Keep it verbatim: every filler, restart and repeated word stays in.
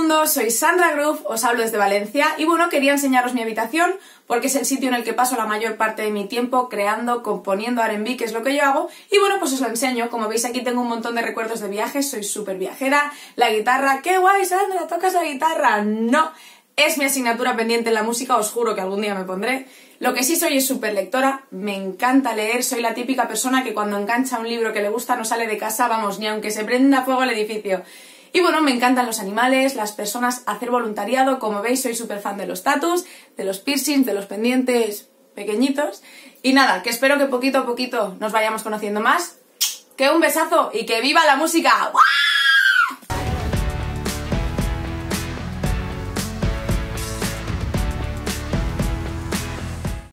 mundo, soy Sandra Groove, os hablo desde Valencia y bueno, quería enseñaros mi habitación porque es el sitio en el que paso la mayor parte de mi tiempo creando, componiendo R and B, que es lo que yo hago, y bueno, pues os lo enseño. Como veis aquí tengo un montón de recuerdos de viajes, soy súper viajera, la guitarra, ¡qué guay, Sandra, tocas la guitarra! No, es mi asignatura pendiente en la música, os juro que algún día me pondré. Lo que sí soy es súper lectora, me encanta leer, soy la típica persona que cuando engancha un libro que le gusta no sale de casa, vamos, ni aunque se prenda fuego el edificio. Y bueno, me encantan los animales, las personas, hacer voluntariado, como veis soy súper fan de los tatus, de los piercings, de los pendientes pequeñitos. Y nada, que espero que poquito a poquito nos vayamos conociendo más. Que un besazo y que viva la música. ¡Guau!